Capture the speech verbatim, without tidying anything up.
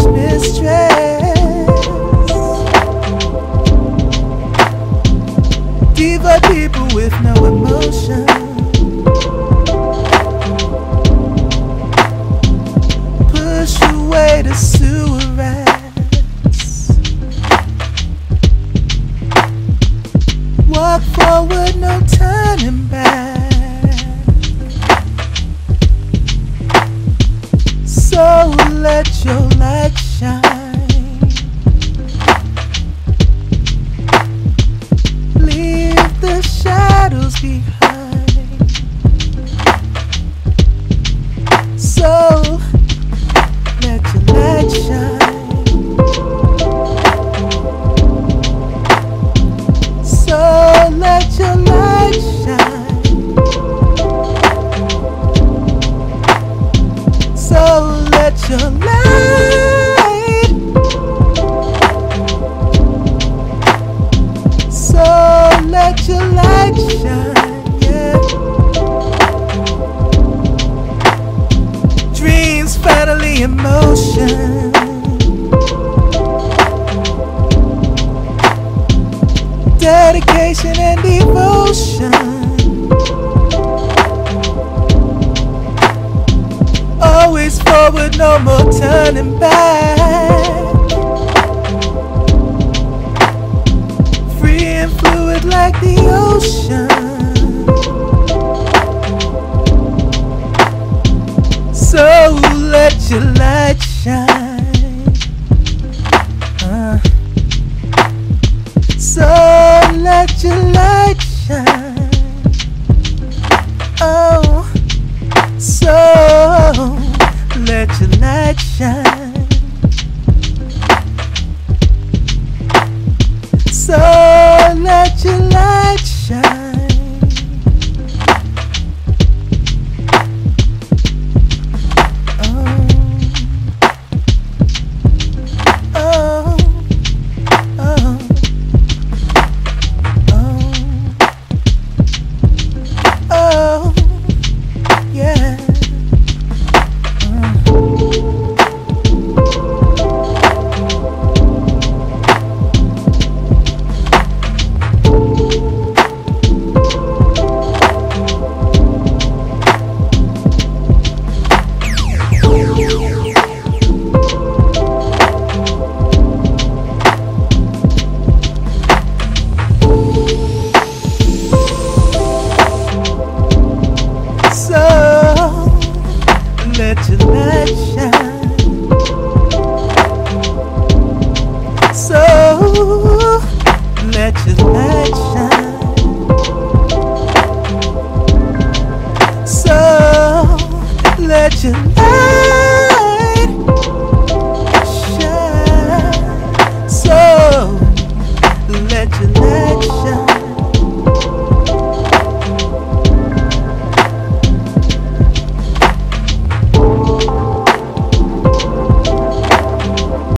mistress, diva people with no emotion, push away the sewer rats, walk forward, no turning back. So let your light shine, leave the shadows behind. So let your light shine, so let your light shine, so let your light, so let your light shine, yeah. Dreams finally in motion, dedication and devotion, always forward, no more turning back. Free and fluid like the ocean, so let your light shine, uh. So let your light shine, oh, so let your light shine, so let your light shine, oh, oh, oh, oh, oh, yeah. Let your light shine, so let your light shine, so let your light shine, so let your light shine.